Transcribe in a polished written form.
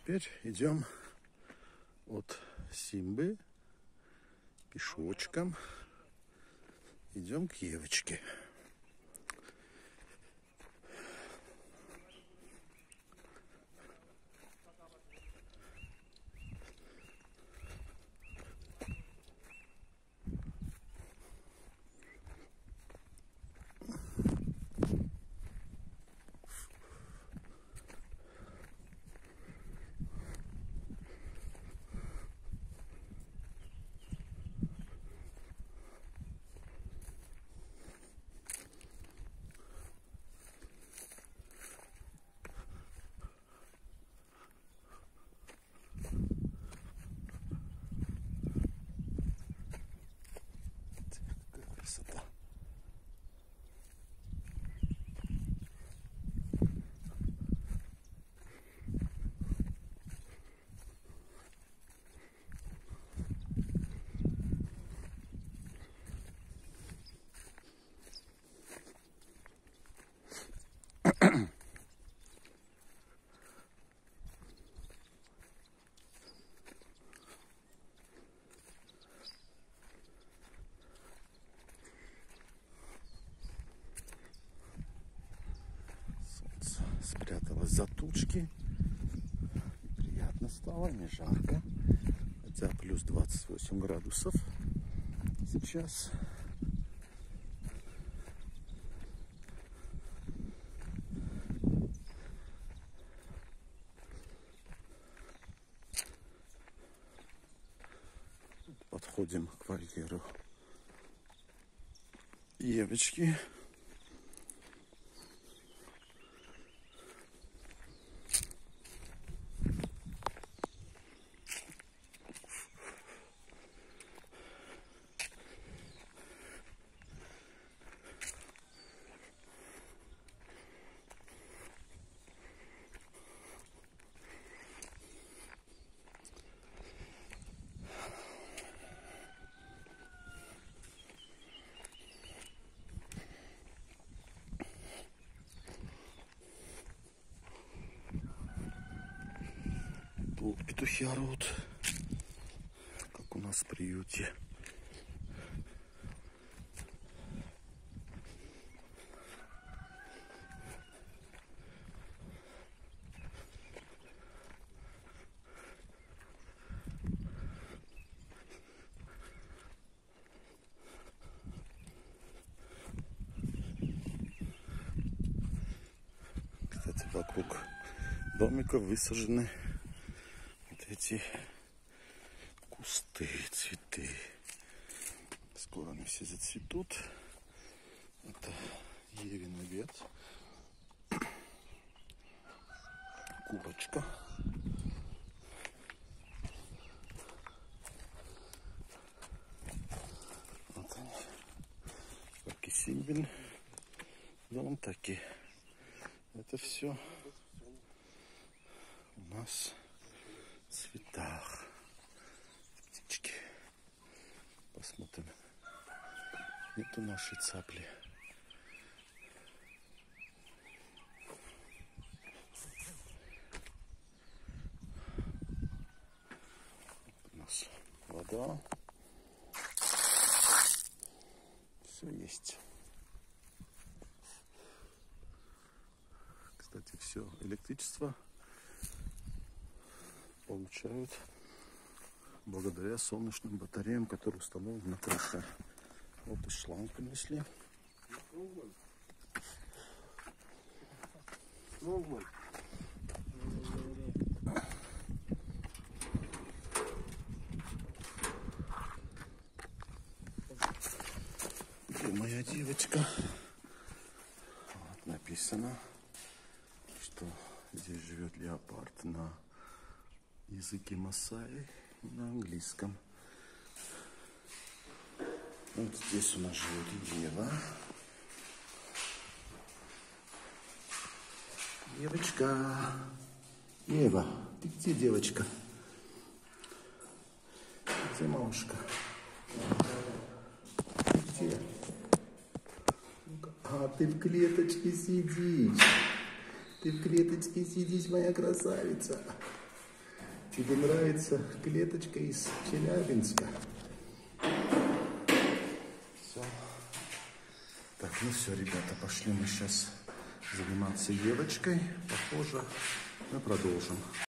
теперь идем от Симбы пешочком. Идем к Евочке. Красота. Спряталась за тучки. Приятно стало, не жарко. Хотя плюс 28 градусов сейчас. Подходим к вольеру Евочки. Тут петухи орут, как у нас в приюте. Кстати, вокруг домика высажены эти кусты, цветы. Скоро они все зацветут. Это Евин обед. Курочка. Вот они. Как и Симбин дом, так и это все у нас в цветах. Птички. Посмотрим. Нету нашей цапли. У нас вода. Все есть. Кстати, все электричество получают благодаря солнечным батареям, которые установлены на крыше. Вот и шланг принесли. Где моя девочка? Вот написано, что здесь живет леопард на языке масаи и на английском. Вот здесь у нас живет Ева. Девочка. Ева, ты где, девочка? Где малышка? Ты где? А, ты в клеточке сидишь. Ты в клеточке сидишь, моя красавица. Тебе нравится клеточка из Челябинска? Все. Так, ну все, ребята, пошли мы сейчас заниматься елочкой. Похоже, мы продолжим.